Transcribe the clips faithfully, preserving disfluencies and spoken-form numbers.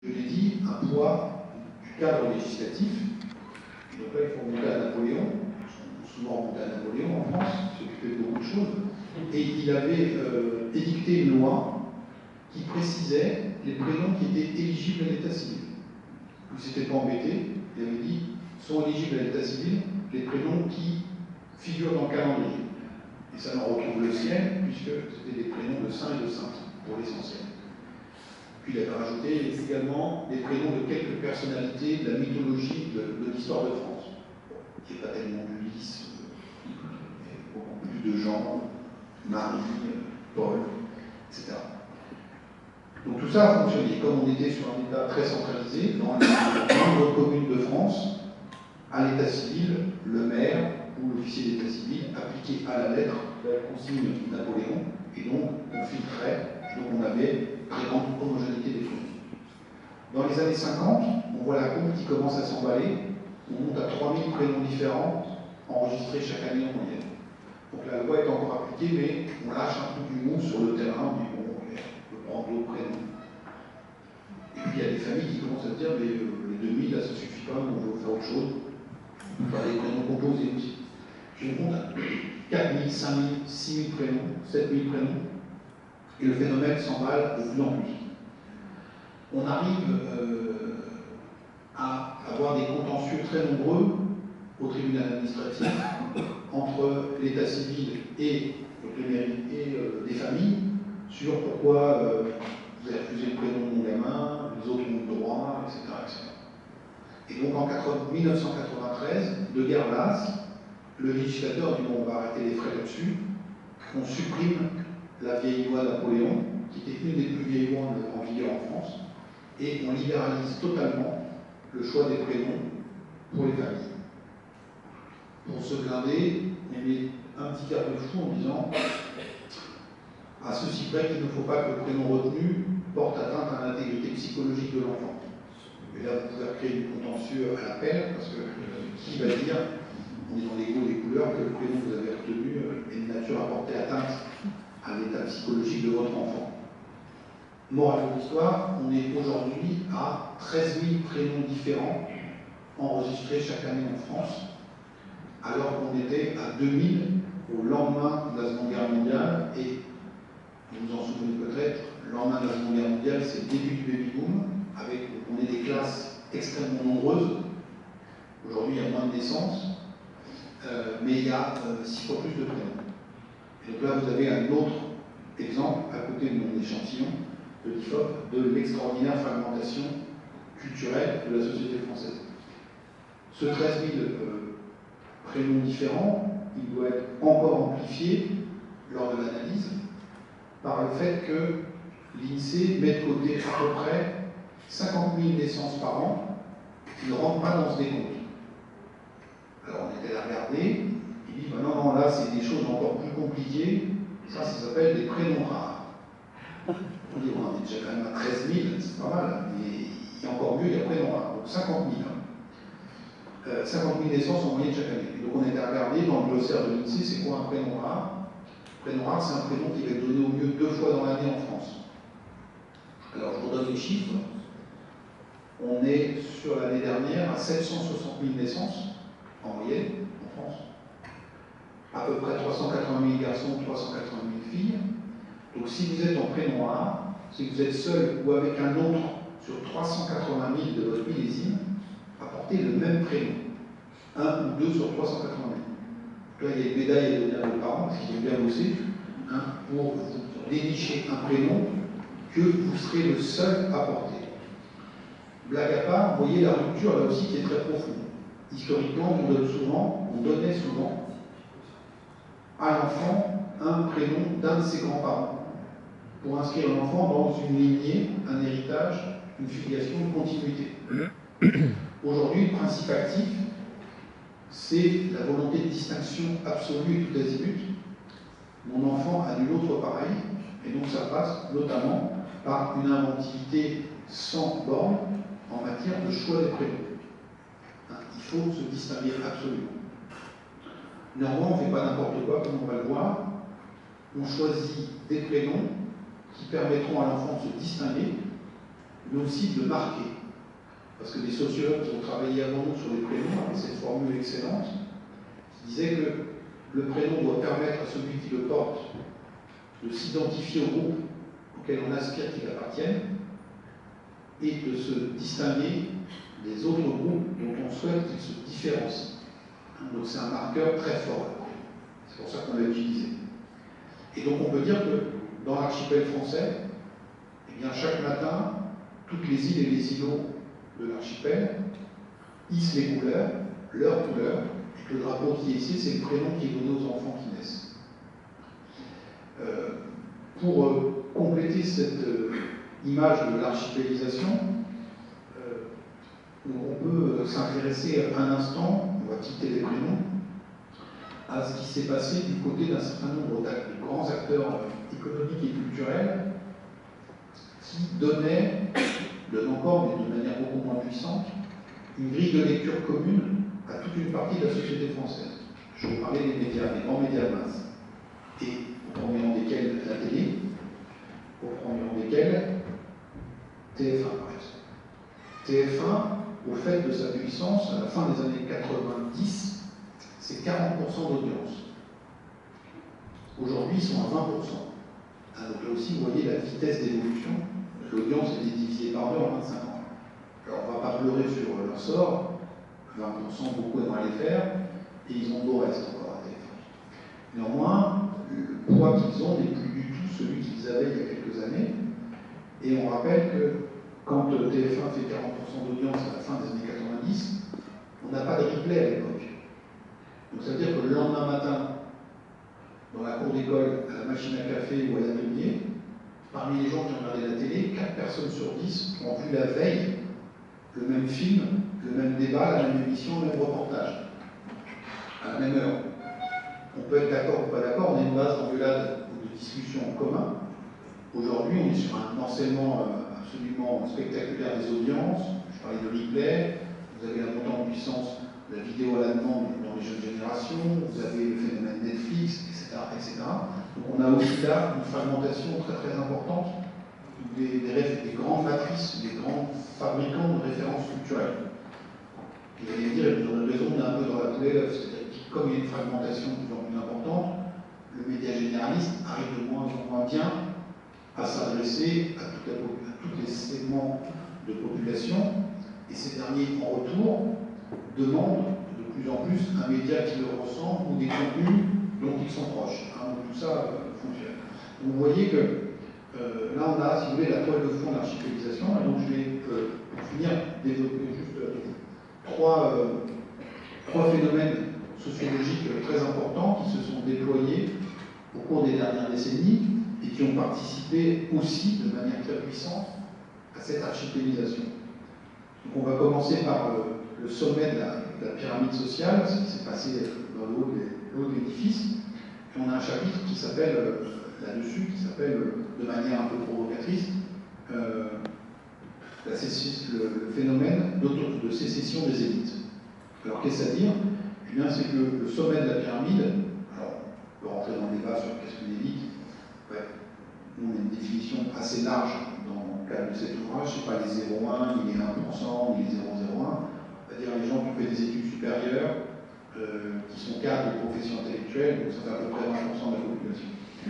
je l'ai dit, un poids du cadre législatif. Donc là, il faut remonter à Napoléon. On peut souvent remonter à Napoléon en France, il s'occupait de beaucoup de choses. Et il avait euh, édicté une loi qui précisait les prénoms qui étaient éligibles à l'état civil. Il ne s'était pas embêté, il avait dit sont éligibles à l'état civil les prénoms qui figurent dans le calendrier. Et ça n'en retrouve le sien, puisque c'était des prénoms de saints et de saintes, pour l'essentiel. Puis il avait rajouté également des prénoms de quelques personnalités de la mythologie de, de l'histoire de France. Il n'y a pas tellement d'Ulysse, mais beaucoup plus de Jean, Marie, Paul, et cetera. Donc tout ça a fonctionné. Comme on était sur un État très centralisé, dans les moindres communes de France, à l'état civil, le maire ou l'officier d'état civil appliquait à la lettre la consigne de Napoléon, et donc on filtrait, donc on avait très grande homogénéité des prénoms. Dans les années cinquante, on voit la courbe qui commence à s'emballer, on monte à trois mille prénoms différents enregistrés chaque année en moyenne. Donc la loi est encore appliquée, mais on lâche un peu du mou sur le terrain, on dit bon, on peut prendre d'autres prénoms. Et puis il y a des familles qui commencent à se dire, mais euh, les deux mille, là ça suffit pas, on veut faire autre chose. Enfin, les prénoms composés aussi. Je vous compte quatre mille, cinq mille, six mille prénoms, sept mille prénoms, et le phénomène s'emballe de plus en plus. On arrive euh, à avoir des contentieux très nombreux au tribunal administratif entre l'état civil et, les mairies et euh, des familles sur pourquoi euh, vous avez refusé le prénom de mon gamin, les autres ont le droit, et cetera, et cetera. Et donc en mille neuf cent quatre-vingt-treize, de guerre lasse, le législateur dit bon, on va arrêter les frais là-dessus, on supprime la vieille loi Napoléon, qui était une des plus vieilles lois en vigueur en France, et on libéralise totalement le choix des prénoms pour les familles. Pour se blinder, on met un petit garde-fou en disant à ceci près qu'il ne faut pas que le prénom retenu porte atteinte à l'intégrité psychologique de l'enfant. Et là, vous pouvez créer du contentieux à l'appel, parce que euh, qui va dire, on est dans les goûts et les couleurs, que le prénom que vous avez retenu euh, est de nature à porter atteinte à l'état psychologique de votre enfant. Morale de l'histoire, on est aujourd'hui à treize mille prénoms différents enregistrés chaque année en France, alors qu'on était à deux mille au lendemain de la Seconde Guerre mondiale, et vous vous en souvenez peut-être, le lendemain de la Seconde Guerre mondiale, c'est le début du baby-boom, avec, on est des classes extrêmement nombreuses. Aujourd'hui, il y a moins de naissances, euh, mais il y a euh, six fois plus de prénoms. Et donc là, vous avez un autre exemple, à côté de mon échantillon, de l'I F O P, de l'extraordinaire fragmentation culturelle de la société française. Ce treize mille euh, prénoms différents, il doit être encore amplifié lors de l'analyse par le fait que l'INSEE met de côté à peu près cinquante mille naissances par an qui ne rentrent pas dans ce décompte. Alors on était à regarder, il dit ben non, non, là c'est des choses encore plus compliquées, ça, ça s'appelle des prénoms rares. On dit on est déjà quand même à treize mille, c'est pas mal, mais il y a encore mieux, il y a prénoms rares, donc cinquante mille. Euh, cinquante mille naissances en moyenne chaque année. Et donc on était à regarder dans le glossaire de l'INSEE, c'est quoi un prénom rare? Un prénom rare, c'est un prénom qui va être donné au mieux deux fois dans l'année en France. Alors je vous donne les chiffres. On est sur l'année dernière à sept cent soixante mille naissances en moyenne en France. À peu près trois cent quatre-vingt mille garçons, trois cent quatre-vingt mille filles. Donc si vous êtes en prénom rare, si vous êtes seul ou avec un autre sur trois cent quatre-vingt mille de votre millésime, apportez le même prénom. Un ou deux sur trois cent quatre-vingt mille. Là, il y a une médaille à donner à vos parents, parce qu'ils ont bien bossé, hein, pour vous dénicher un prénom que vous serez le seul à porter. Blague à part, vous voyez la rupture là aussi qui est très profonde. Historiquement, on donne souvent, on donnait souvent à l'enfant un prénom d'un de ses grands-parents pour inscrire l'enfant dans une lignée, un héritage, une filiation, une continuité. Aujourd'hui, le principe actif, c'est la volonté de distinction absolue et tout azimut. Mon enfant a nul autre pareil, et donc ça passe notamment par une inventivité sans borne en matière de choix des prénoms. Hein, il faut se distinguer absolument. Néanmoins, on ne fait pas n'importe quoi, comme on va le voir. On choisit des prénoms qui permettront à l'enfant de se distinguer mais aussi de marquer. Parce que des sociologues qui ont travaillé avant nous sur les prénoms avaient cette formule excellente qui disait que le prénom doit permettre à celui qui le porte de s'identifier au groupe auquel on aspire qu'il appartienne et de se distinguer des autres groupes dont on souhaite qu'ils se différencient. Donc c'est un marqueur très fort. C'est pour ça qu'on l'a utilisé. Et donc on peut dire que dans l'archipel français, eh bien, chaque matin, toutes les îles et les îlots de l'archipel hissent les couleurs, leurs couleurs, et que le drapeau qui est ici, c'est le prénom qui est donné aux enfants qui naissent. Euh, pour euh, compléter cette euh, image de l'archipélisation, euh, on peut euh, s'intéresser un instant, on va quitter les prénoms, à ce qui s'est passé du côté d'un certain nombre de grands acteurs euh, économiques et culturels qui donnaient, donnent encore, mais de manière beaucoup moins puissante, une grille de lecture commune à toute une partie de la société française. Je vous parlais des médias, des grands médias de masse, et au premier rang desquels la télé, au premier rang desquels T F un par exemple. T F un, au fait de sa puissance, à la fin des années quatre-vingt-dix, c'est quarante pour cent d'audience. Aujourd'hui, ils sont à vingt pour cent. Ah, donc là aussi, vous voyez la vitesse d'évolution. L'audience est divisée par deux en vingt-cinq ans. Alors, on ne va pas pleurer sur leur sort. vingt pour cent, beaucoup aimeraient les faire, et ils ont beau reste encore à T F un. Néanmoins, le poids qu'ils ont n'est plus du tout celui qu'ils avaient il y a quelques années. Et on rappelle que quand T F un fait quarante pour cent d'audience à la fin des années quatre-vingt-dix, on n'a pas de replay à l'époque. Donc ça veut dire que le lendemain matin, dans la cour d'école, à la machine à café ou à l'atelier, parmi les gens qui ont regardé la télé, quatre personnes sur dix ont vu la veille le même film, le même débat, la même émission, le même reportage, à la même heure. On peut être d'accord ou pas d'accord, on a une base d'engueulade ou de discussion en commun. Aujourd'hui, on est sur un enseignement absolument spectaculaire des audiences. Je parlais de replay, vous avez la montée en puissance de la vidéo à la demande dans les jeunes générations, vous avez le phénomène Netflix, et cetera, et cetera. Donc on a aussi là une fragmentation très très importante des, des, des grandes matrices, des grands fabricants de références culturelles. Et vous allez me dire, et vous aurez raison, on est un peu dans la poule et l'œuf, c'est-à-dire que comme il y a une fragmentation de plus en plus importante, le média généraliste arrive de moins en moins bien à s'adresser à, à tous les segments de population, et ces derniers, en retour, demandent de plus en plus un média qui leur ressemble ou des contenus dont ils sont proches. Hein, donc tout ça euh, fonctionne. Donc vous voyez que euh, là on a, si vous voulez, la toile de fond de l'archipélisation, et donc je vais, euh, pour finir, développer juste euh, trois, euh, trois phénomènes sociologiques euh, très importants qui se sont déployés au cours des dernières décennies et qui ont participé aussi de manière très puissante à cette archipélisation. Donc on va commencer par euh, le sommet de la, de la pyramide sociale, ce qui s'est passé dans le haut de l'édifice. Et on a un chapitre qui s'appelle, euh, là-dessus, qui s'appelle, euh, de manière un peu provocatrice, euh, la le, le phénomène de sécession des élites. Alors qu'est-ce à dire? Eh bien, c'est que le sommet de la pyramide, alors on peut rentrer dans le débat sur qu'est-ce qu'une élite. Ouais. Nous, on a une définition assez large dans le cadre de cet ouvrage, c'est pas les zéro virgule un, ni les un pour cent, ni les zéro virgule zéro un. C'est-à-dire les gens qui ont fait des études supérieures, euh, qui sont cadres de professions intellectuelles, donc ça fait à peu près vingt pour cent de la population.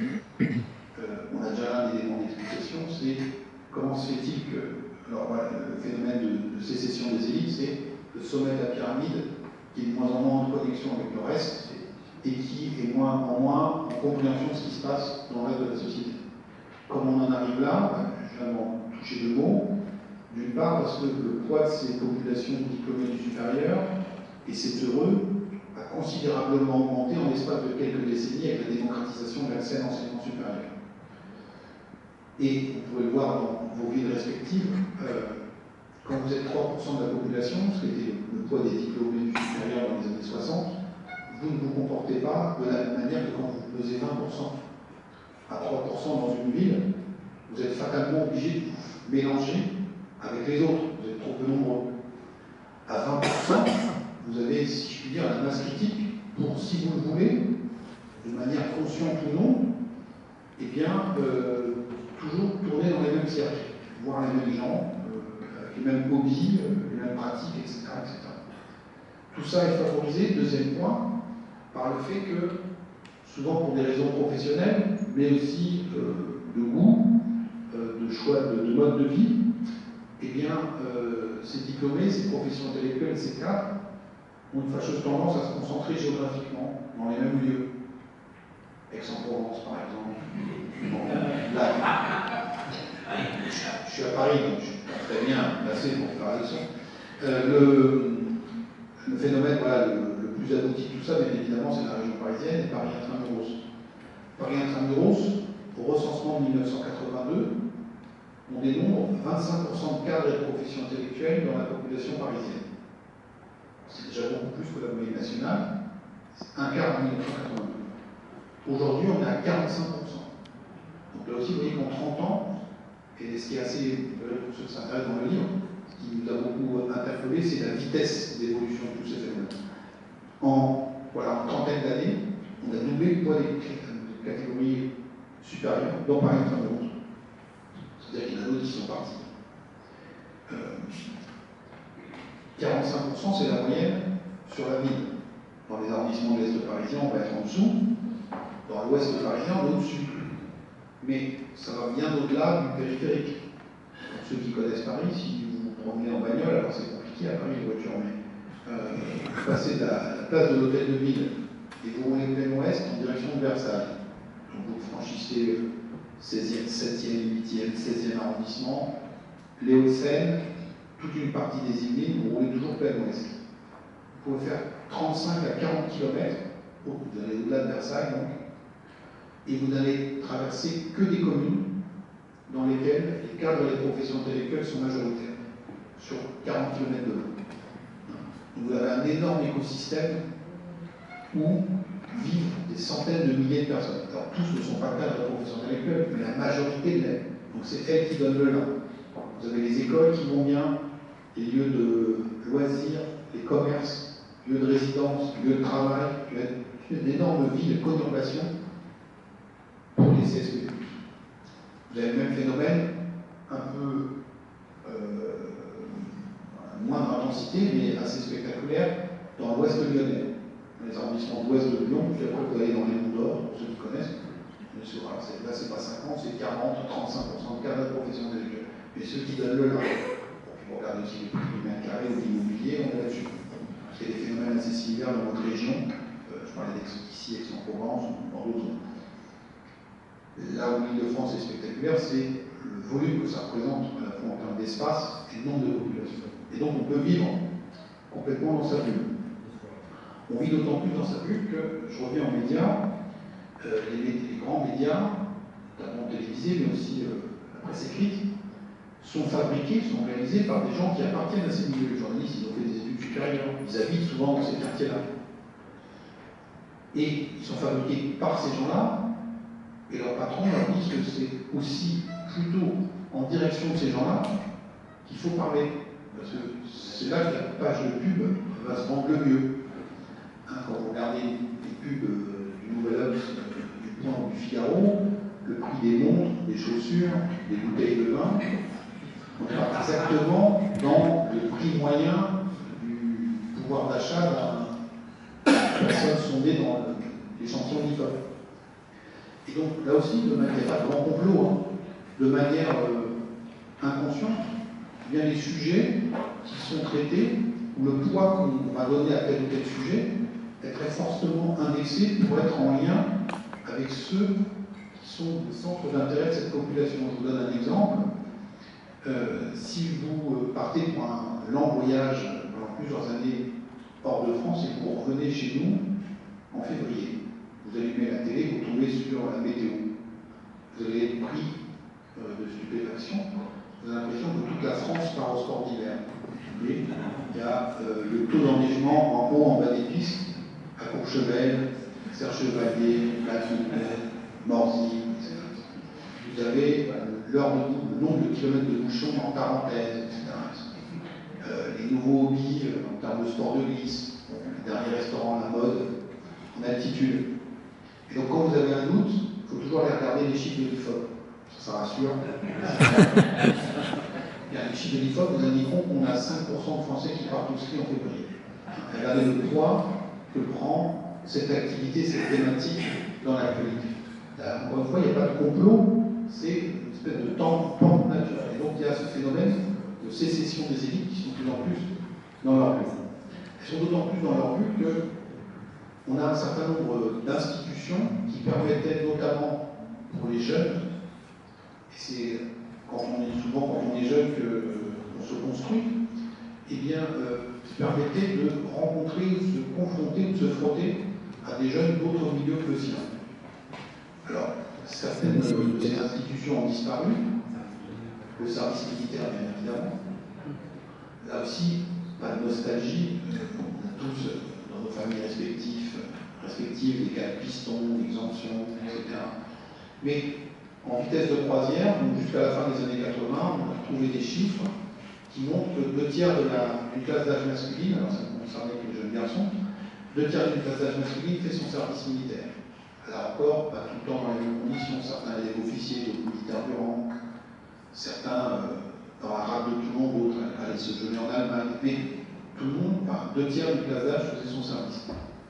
Euh, on a déjà un élément d'explication, c'est comment se fait-il que, alors voilà, le phénomène de, de sécession des élites, c'est le sommet de la pyramide qui est de moins en moins en connexion avec le reste et qui est moins en moins en compréhension de ce qui se passe dans le reste de la société. Comment on en arrive là? Je viens d'en toucher deux mots. D'une part, parce que le poids de ces populations diplômées du supérieur, et c'est heureux, a considérablement augmenté en l'espace de quelques décennies avec la démocratisation de l'accès à l'enseignement supérieur. Et vous pouvez le voir dans vos villes respectives, euh, quand vous êtes trois pour cent de la population, ce qui était le poids des diplômés du supérieur dans les années soixante, vous ne vous comportez pas de la même manière que quand vous pesez vingt pour cent. À trois pour cent dans une ville, vous êtes fatalement obligé de vous mélanger avec les autres, vous êtes trop peu nombreux. À vingt pour cent, vous avez, si je puis dire, la masse critique pour, si vous le voulez, de manière consciente ou non, eh bien, euh, toujours tourner dans les mêmes cercles, voir les mêmes gens, les mêmes hobbies, les mêmes pratiques, et cetera, et cetera. Tout ça est favorisé, deuxième point, par le fait que, souvent pour des raisons professionnelles, mais aussi euh, de goût, euh, de choix de, de mode de vie, eh bien, euh, ces diplômés, ces professions intellectuelles, ces cadres, ont une fâcheuse tendance à se concentrer géographiquement dans les mêmes lieux. Aix-en-Provence, par exemple. Bon, là, je suis à Paris, donc je suis pas très bien placé pour faire la leçon. Euh, le, le phénomène voilà, le, le plus abouti de tout ça, bien évidemment, c'est la région parisienne et Paris Intramuros. Paris Intramuros, au recensement de mille neuf cent quatre-vingt-deux, on dénombre vingt-cinq pour cent de cadres et de professions intellectuelles dans la population parisienne. C'est déjà beaucoup plus que la moyenne nationale, c'est un quart en mille neuf cent quatre-vingt-deux. Aujourd'hui, on est à quarante-cinq pour cent. Donc là aussi, vous voyez qu'en trente ans, et ce qui est assez, pour ceux qui s'intéressent dans le livre, ce qui nous a beaucoup interpellé, c'est la vitesse d'évolution de tous ces phénomènes. En, voilà, en trentaine d'années, on a doublé le poids des catégories supérieures dans Paris Intramuros. C'est-à-dire qu'il y en a d'autres qui sont partis. Euh, quarante-cinq pour cent, c'est la moyenne sur la ville. Dans les arrondissements de l'Est parisien, on va être en dessous. Dans l'Ouest parisien, on est au-dessus. Mais ça va bien au-delà du périphérique. Pour ceux qui connaissent Paris, si vous vous promenez en bagnole, alors c'est compliqué à Paris, les voitures, mais euh, vous passez de la, la place de l'hôtel de ville et vous roulez plein ouest en direction de Versailles. Donc vous franchissez le seizième, septième, huitième, seizième arrondissement, les Hauts-de-Seine, toute une partie des îles, vous roulez toujours plein ouest. Vous pouvez faire trente-cinq à quarante kilomètres, vous allez au-delà de Versailles donc, et vous n'allez traverser que des communes dans lesquelles les cadres et les professions intellectuelles sont majoritaires, sur quarante kilomètres de long. Donc vous avez un énorme écosystème où vivent des centaines de milliers de personnes. Alors tous ne sont pas cadres de la profession intellectuelle, mais la majorité l'est. Donc c'est elles qui donnent le là. Vous avez les écoles qui vont bien, les lieux de loisirs, les commerces, lieux de résidence, lieux de travail, une énorme ville de conurbation pour les C S P. Vous avez le même phénomène, un peu euh, moindre intensité, mais assez spectaculaire, dans l'ouest lyonnais, dans les arrondissements d'ouest de Lyon, puis après vous allez dans les Monts d'Or, pour ceux qui connaissent. Alors là, c'est pas cinquante, c'est quarante à trente-cinq pour cent de cadres de profession intellectuelle. Mais ceux qui donnent le là, vous regardez aussi les prix du mètre carré ou de l'immobilier, on est là-dessus. Parce qu'il y a des phénomènes assez similaires dans notre région. Euh, je parlais d'ici, Aix-en-Provence, ou dans d'autres zones. Là où l'Île-de-France est spectaculaire, c'est le volume que ça représente, à la fois en termes d'espace et de nombre de population. Et donc on peut vivre complètement dans sa bulle. On vit d'autant plus dans sa bulle que, je reviens aux médias, euh, les, les grands médias, notamment télévisés, mais aussi euh, la presse écrite, sont fabriqués, sont réalisés par des gens qui appartiennent à ces milieux. Les journalistes, ils ont fait des études supérieures, ils habitent souvent dans ces quartiers-là. Et ils sont fabriqués par ces gens-là, et leurs patrons leur disent que c'est aussi plutôt en direction de ces gens-là qu'il faut parler. Parce que c'est là que la page de pub va se vendre le mieux. Hein, quand vous regardez les pubs euh, du Nouvel Obs, euh, du Point ou du Figaro, le prix des montres, des chaussures, des bouteilles de vin, on est exactement dans le prix moyen du pouvoir d'achat d'une personne sondée dans le, les chansons d'I F O P. Et donc, là aussi, de manière, il n'y a pas de grand complot, hein, de manière euh, inconsciente, eh bien les sujets qui sont traités, ou le poids qu'on va donner à tel ou tel sujet, est très fortement indexé pour être en lien avec ceux qui sont des centres d'intérêt de cette population. Je vous donne un exemple. Euh, si vous partez pour un long voyage pendant plusieurs années hors de France et que vous revenez chez nous en février, vous allumez la télé, vous tombez sur la météo. Vous avez être pris euh, de stupéfaction. Vous avez l'impression que toute la France part au sport d'hiver. Il y a euh, le taux d'enneigement en haut, en bas des pistes, à Courchevel, Serre-Chevalier, Plateau, Morzy, et cetera. Vous avez euh, l'heure de, le nombre de kilomètres de bouchons en Tarentaise, et cetera. Euh, les nouveaux hobbies euh, en termes de sport de glisse, les derniers restaurants à la mode, en altitude. Et donc quand vous avez un doute, il faut toujours aller regarder les chiffres de l'I F O P. Ça, ça rassure. Il y a les chiffres chiffres de l'I F O P nous indiqueront qu'on a cinq pour cent de Français qui partent au ski en février. Regardez le poids que prend cette activité, cette thématique dans l'actualité. Encore une fois, il n'y a pas de complot, c'est une espèce de temps, temps naturel. Et donc il y a ce phénomène de sécession des élites qui sont de plus en plus dans leur but. Elles sont d'autant plus dans leur but qu'on a un certain nombre d'institutions qui permettaient notamment pour les jeunes, et c'est quand on est souvent quand on est jeune qu'on se construit, eh bien, euh, qui permettaient de rencontrer, de se confronter, de se frotter à des jeunes d'autres milieux que le sien. Alors, certaines de ces institutions ont disparu, le service militaire bien évidemment. Là aussi, pas de nostalgie, on a tous dans nos familles respectives, respectives des cas de piston, d'exemption, et cetera. Mais en vitesse de croisière, jusqu'à la fin des années quatre-vingts, on a trouvé des chiffres qui montrent que deux tiers de la, d'une classe d'âge masculine, alors ça ne concernait que les jeunes garçons, deux tiers d'une classe d'âge masculine fait son service militaire. Là encore, pas tout le temps dans les mêmes conditions, certains élèves officiers, d'autres militaires du rang, certains euh, dans la rade de Toulon, d'autres allaient se jeûner en Allemagne, mais tout le monde, enfin, deux tiers d'une classe d'âge faisait son service.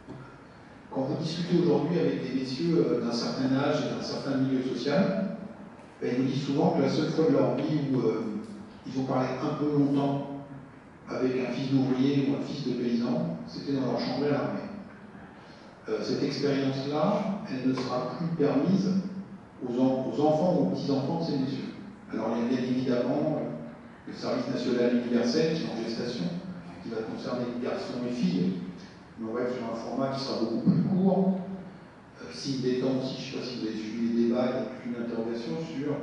Quand vous discutez aujourd'hui avec des messieurs euh, d'un certain âge et d'un certain milieu social, ben, ils nous disent souvent que la seule fois de leur vie où euh, ils ont parlé un peu longtemps avec un fils d'ouvrier ou un fils de paysan, c'était dans leur chambre à l'armée. Euh, cette expérience-là, elle ne sera plus permise aux, en, aux enfants ou aux petits-enfants de ces messieurs. Alors il y a bien évidemment le service national universel qui est en gestation, qui va concerner les garçons et filles, mais on va être sur un format qui sera beaucoup plus court. Euh, S'il détend aussi, je ne sais pas si vous avez suivi les débats, il y a toute une interrogation sur,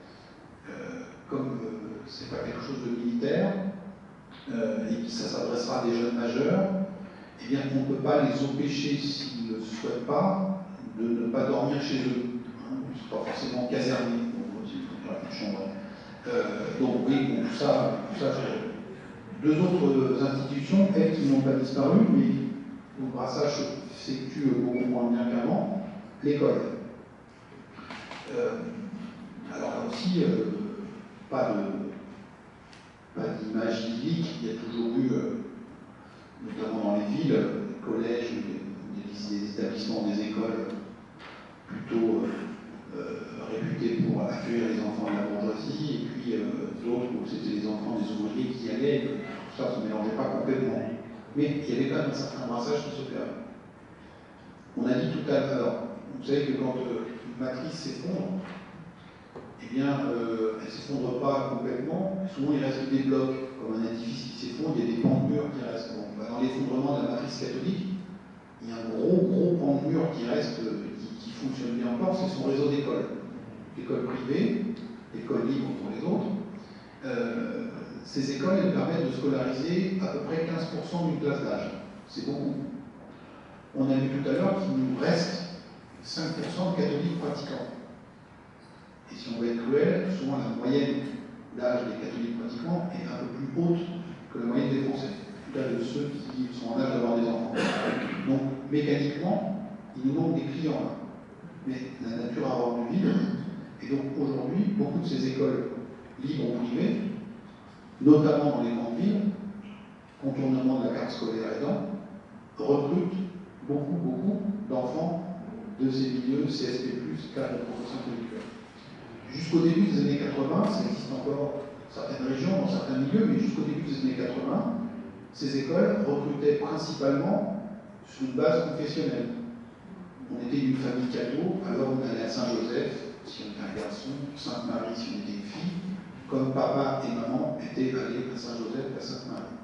euh, comme euh, ce n'est pas quelque chose de militaire, euh, et que ça s'adressera à des jeunes majeurs, eh bien on ne peut pas les empêcher, s'ils ne le souhaitent pas, de ne pas dormir chez eux. Hein, ils ne sont pas forcément casernés, donc il faut faire une chambre. Euh, donc oui, bon, tout ça, tout ça deux autres institutions, elles qui n'ont pas disparu, mais le brassage s'effectue beaucoup moins bien qu'avant, l'école. Euh, alors là aussi, euh, pas de pas d'image idyllique, il y a toujours eu, euh, notamment dans les villes, des collèges, des, des établissements, des écoles plutôt euh, euh, réputés pour accueillir les enfants de la bourgeoisie, et puis euh, d'autres où c'était les enfants des ouvriers qui y allaient, tout ça ne se mélangeait pas complètement. Mais il y avait quand même un certain brassage qui s'opérait. On a dit tout à l'heure, vous savez que quand euh, une matrice s'effondre, eh bien, euh, elle ne s'effondre pas complètement, souvent il reste des blocs, comme un édifice qui s'effondre, il y a des pans de murs qui restent. Bon, bah, dans l'effondrement de la matrice catholique, il y a un gros, gros pan de mur qui reste, euh, qui, qui fonctionne bien encore, c'est son réseau d'écoles. Écoles privées, écoles libres pour les autres. Euh, ces écoles, elles permettent de scolariser à peu près quinze pour cent d'une classe d'âge. C'est beaucoup. On a vu tout à l'heure qu'il nous reste cinq pour cent de catholiques pratiquants. Et si on veut être cruel, souvent la moyenne d'âge des catholiques pratiquants est un peu plus haute que la moyenne des Français. En tout cas de ceux qui sont en âge d'avoir des enfants. Donc mécaniquement, il nous manque des clients là. Mais la nature a horreur du vide. Et donc aujourd'hui, beaucoup de ces écoles libres ou privées, notamment dans les grandes villes, contournement de la carte scolaire aidant, recrutent beaucoup, beaucoup d'enfants de ces milieux C S P plus, cadre de profession intellectuelle. Jusqu'au début des années quatre-vingts, ça existe encore dans certaines régions, dans certains milieux, mais jusqu'au début des années quatre-vingts, ces écoles recrutaient principalement sur une base confessionnelle. On était une famille catho, alors on allait à Saint-Joseph, si on était un garçon, Sainte-Marie si on était une fille, comme papa et maman étaient allés à Saint-Joseph et à Sainte-Marie.